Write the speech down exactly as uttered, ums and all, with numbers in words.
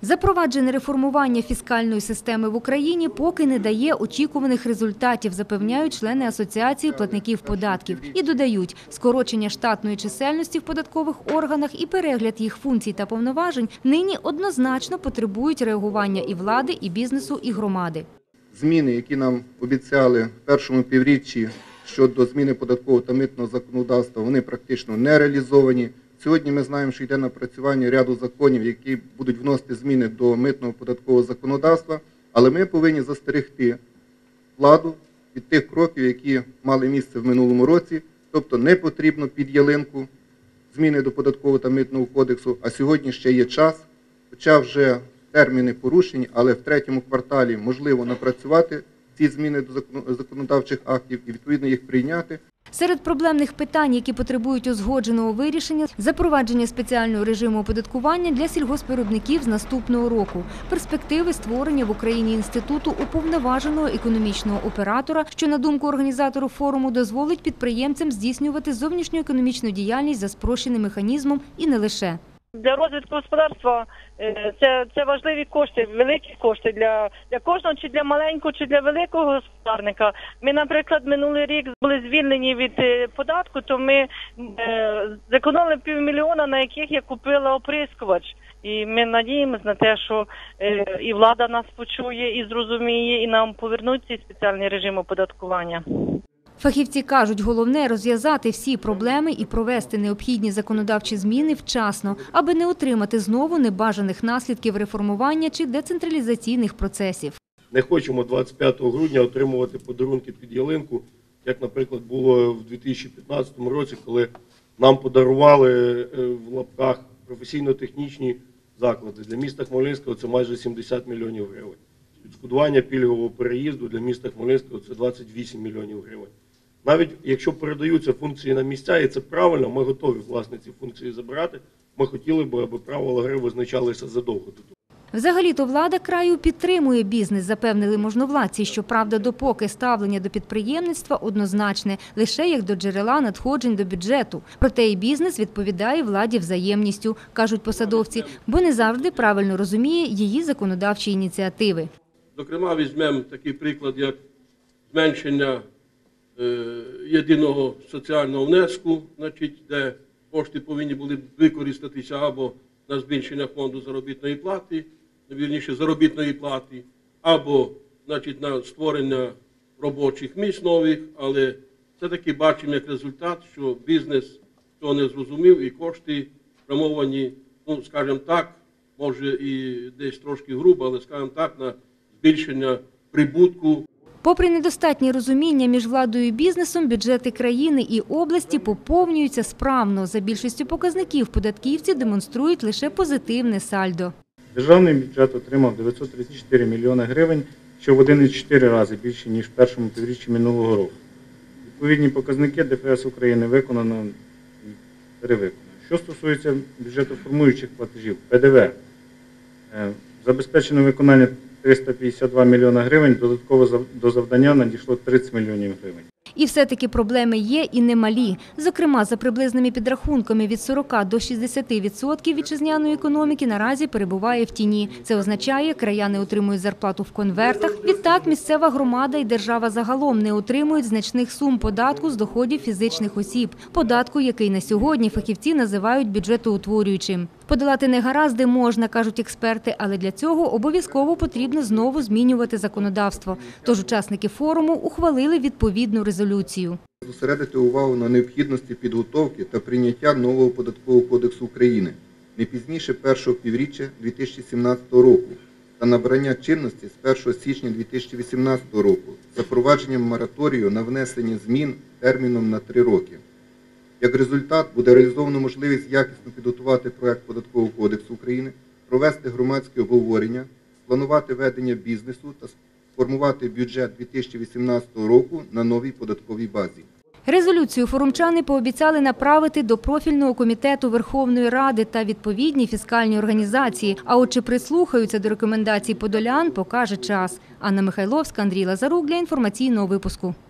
Запроваджене реформування фіскальної системи в Україні поки не дає очікуваних результатів, запевняють члени Асоціації платників податків. І додають, скорочення штатної чисельності в податкових органах і перегляд їх функцій та повноважень нині однозначно потребують реагування і влади, і бізнесу, і громади. Зміни, які нам обіцяли в першому півріччі щодо зміни податкового та митного законодавства, вони практично не реалізовані. Сьогодні ми знаємо, що йде напрацювання ряду законів, які будуть вносити зміни до митного податкового законодавства, але ми повинні застерегти владу від тих кроків, які мали місце в минулому році, тобто не потрібно під ялинку зміни до податкового та митного кодексу, а сьогодні ще є час, хоча вже терміни порушені, але в третьому кварталі можливо напрацювати ці зміни до законодавчих актів і відповідно їх прийняти. Серед проблемних питань, які потребують узгодженого вирішення – запровадження спеціального режиму оподаткування для сільгоспвиробників з наступного року, перспективи створення в Україні інституту уповноваженого економічного оператора, що, на думку організатору форуму, дозволить підприємцям здійснювати зовнішньоекономічну діяльність за спрощеним механізмом і не лише. Для розвитку господарства це, це важливі кошти, великі кошти для, для кожного, чи для маленького, чи для великого господарника. Ми, наприклад, минулий рік були звільнені від податку, то ми е, зекономили півмільйона, на яких я купила оприскувач. І ми надіємося на те, що е, і влада нас почує, і зрозуміє, і нам повернуть цей спеціальний режим оподаткування. Фахівці кажуть, головне – розв'язати всі проблеми і провести необхідні законодавчі зміни вчасно, аби не отримати знову небажаних наслідків реформування чи децентралізаційних процесів. Не хочемо двадцять п'ятого грудня отримувати подарунки під ялинку, як, наприклад, було в дві тисячі п'ятнадцятому році, коли нам подарували в лапках професійно-технічні заклади. Для міста Хмельницького це майже сімдесят мільйонів гривень. Відшкодування пільгового переїзду для міста Хмельницького – це двадцять вісім мільйонів гривень. Навіть якщо передаються функції на місця, і це правильно, ми готові, власне, ці функції забирати. Ми хотіли б, аби правила гри визначалися задовго до того. Взагалі-то влада краю підтримує бізнес, запевнили можновладці. Щоправда, допоки ставлення до підприємництва однозначне, лише як до джерела надходжень до бюджету. Проте і бізнес відповідає владі взаємністю, кажуть посадовці, бо не завжди правильно розуміє її законодавчі ініціативи. Зокрема, візьмемо такий приклад, як зменшення е, єдиного соціального внеску, значить, де кошти повинні були використатися або на збільшення фонду заробітної плати, вірніше заробітної плати, або значить, на створення робочих місць нових, але все-таки бачимо як результат, що бізнес цього не зрозумів і кошти спрямовані, ну, скажімо так, може і десь трошки грубо, але скажімо так, на збільшення прибутку. Попри недостатнє розуміння між владою і бізнесом, бюджети країни і області поповнюються справно. За більшістю показників податківці демонструють лише позитивне сальдо. Державний бюджет отримав дев'ятсот тридцять чотири мільйони гривень, що в один цілих чотири рази більше, ніж в першому півріччі минулого року. Відповідні показники ДФС України виконано і перевиконано. Що стосується бюджетоформуючих платежів, ПДВ, забезпечено виконання триста п'ятдесят два мільйони гривень, додатково до завдання надійшло тридцять мільйонів гривень. І все-таки проблеми є і немалі. Зокрема, за приблизними підрахунками, від сорока до шістдесяти відсотків вітчизняної економіки наразі перебуває в тіні. Це означає, краяни отримують зарплату в конвертах. Відтак, місцева громада і держава загалом не отримують значних сум податку з доходів фізичних осіб. Податку, який на сьогодні фахівці називають бюджетоутворюючим. Подолати негаразди можна, кажуть експерти, але для цього обов'язково потрібно знову змінювати законодавство. Тож учасники форуму ухвалили відповідну резолюцію. Зосередити увагу на необхідності підготовки та прийняття нового податкового кодексу України не пізніше першого півріччя дві тисячі сімнадцятого року та набрання чинності з першого січня дві тисячі вісімнадцятого року з запровадженням мораторію на внесення змін терміном на три роки. Як результат, буде реалізовано можливість якісно підготувати проект Податкового кодексу України, провести громадське обговорення, планувати ведення бізнесу та сформувати бюджет дві тисячі вісімнадцятого року на новій податковій базі. Резолюцію форумчани пообіцяли направити до профільного комітету Верховної Ради та відповідні фіскальні організації. А от чи прислухаються до рекомендацій подолян, покаже час. Анна Михайловська, Андрій Лазарук для інформаційного випуску.